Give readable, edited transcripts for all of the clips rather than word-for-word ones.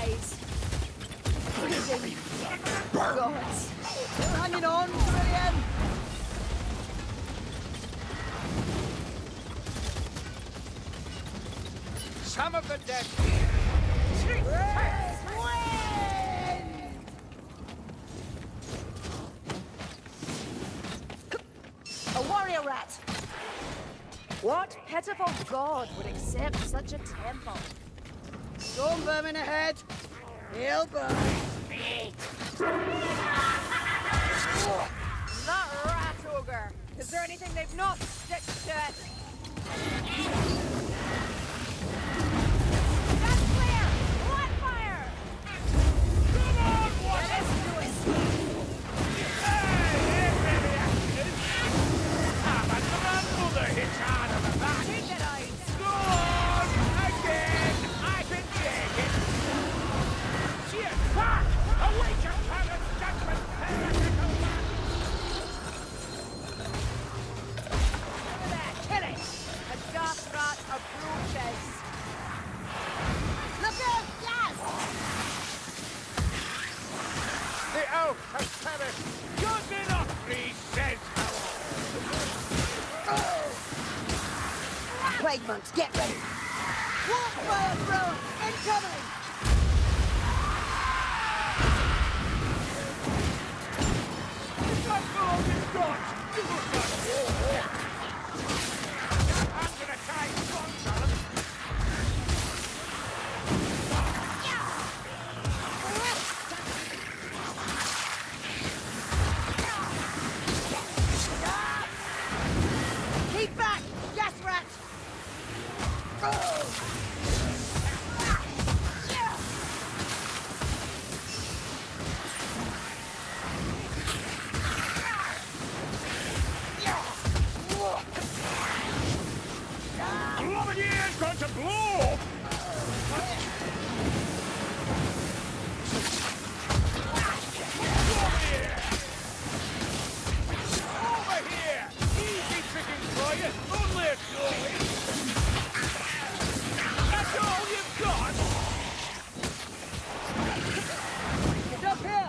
eyes. Freezing. Gods. Still hanging on, Trillian? Some of the dead. A warrior rat. What pitiful god would accept such a temple? Storm vermin ahead. He'll burn. That rat ogre. Is there anything they've not stitched to it? That's clear! Black fire! Come on, what? Let us do it. My grandmother hits harder than that. Take it out. Go on! Again! I can take it! Cheers! Back! Await your parents' judgment, heretical man! Look at that. Kill it. A dark rat approaches. Look out! Yes! The oak has perished! Good enough, he says, Plague monks, get ready. Walk fire thrower, incoming! That's all you've got! You look like war! I'm gonna tie strong, son! Keep back! Yes, rat! Globadier's going to blow! Over here! Easy chicken for you! Only a goalie! That's all you've got! It's up here!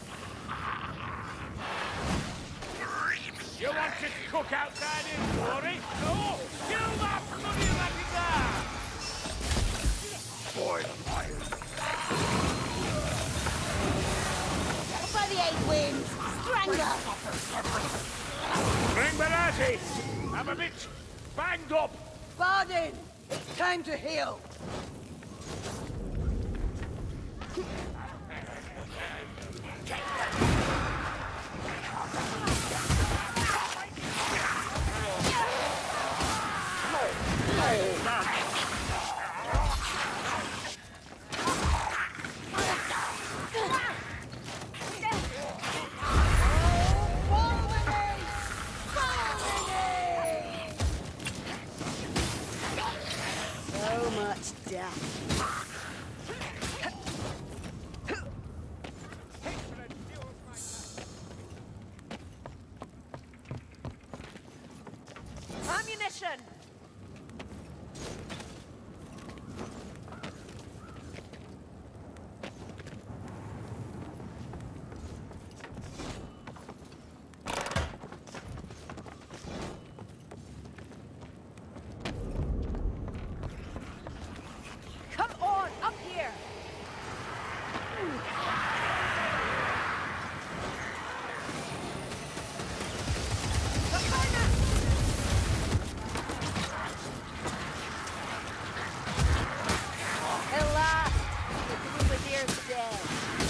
You want to cook outside in glory? No! Kill that bloody Ratigar! Boy, By the eight winds! Strangler! bring Barati! I'm a bit banged up! Bardin! It's time to heal! So much death. Ammunition! Come on, up here! Alas, the Grenadier's dead.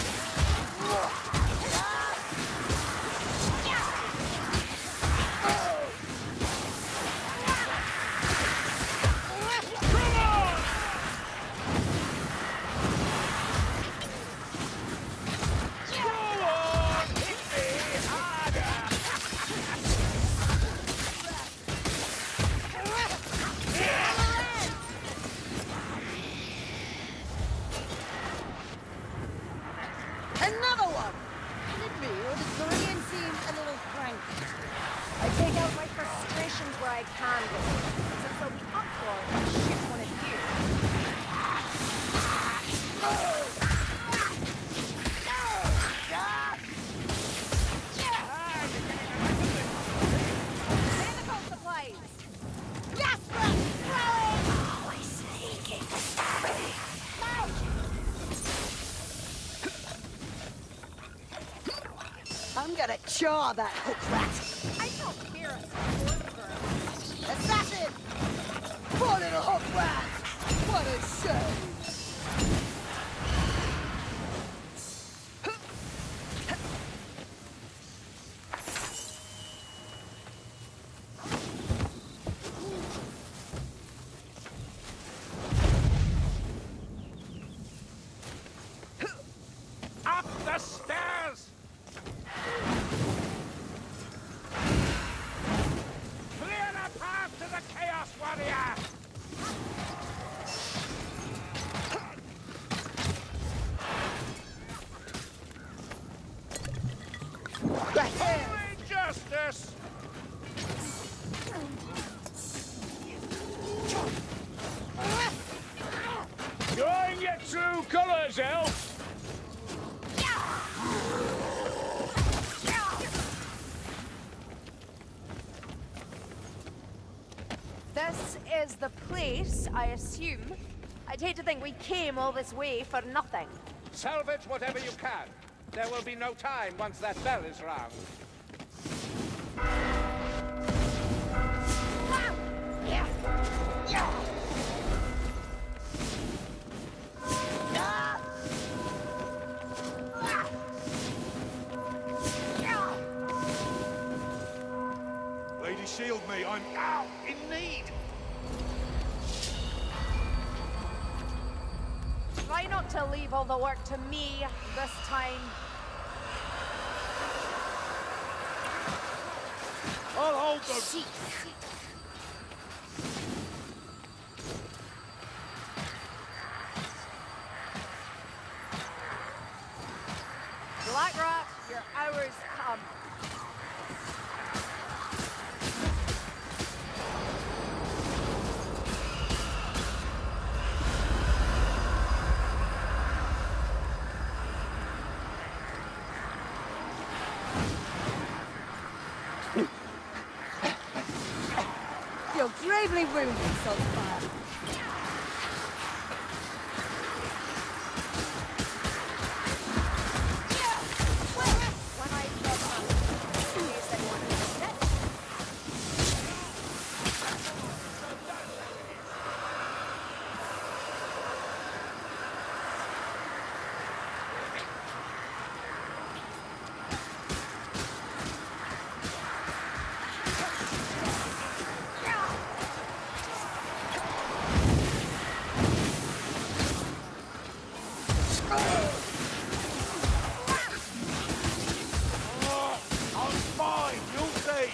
Another one! Is it me, or does Dorian seem a little cranky? I take out my frustrations where I can with it, since they'll be up for it when I shoot one of you. Gonna chaw that hook rat. I don't care a sword girl. Assassin! Poor little hook rat! What a shame! Up the stairs! Clear the path to the Chaos Warrior! Only justice! Showing your true colors, Elf! This is the place, I assume. I'd hate to think we came all this way for nothing. Salvage whatever you can. There will be no time once that bell is rung. Lady, shield me. I'm in need. Try not to leave all the work to me this time. I'll hold them. Black Rat, your hour's come. You're gravely wounded, Saltzpyre. When I get up, in case anyone missed it. I'm fine. You'll see.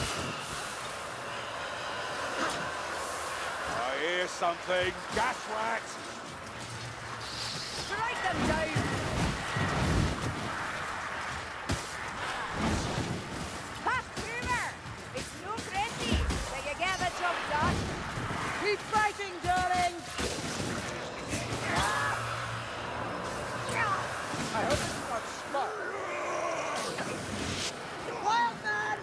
I hear something. Gas rats. Strike them down! Ha! Kruger! It's no friendly, but you get the job done. Keep fighting, darling! I hope it's not smart. Wild man!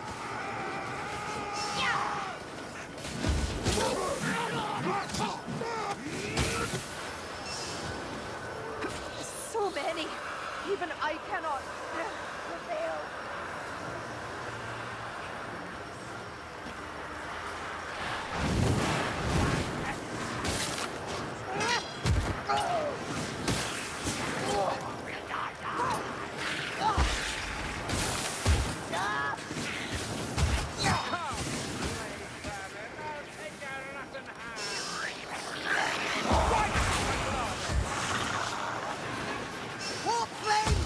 So many. Even I cannot prevail. Warp flames!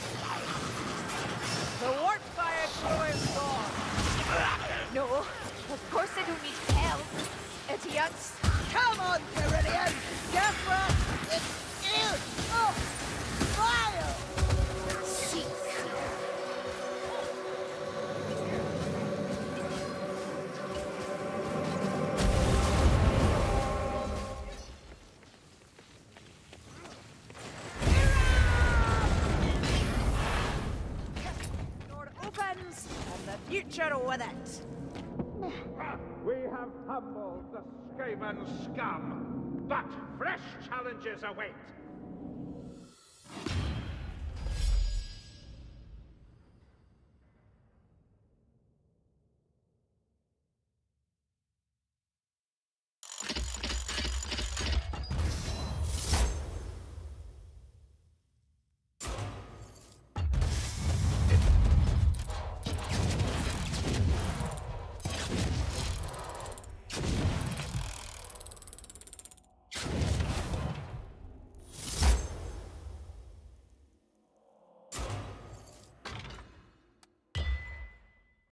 The warp fire thrower is gone. No, of course I don't need help. Idiots. Come on, Tyridian! Gas rat! It's you! Oh! Fire! Door opens, and the future with it. We have humbled the Skaven scum, but fresh challenges await.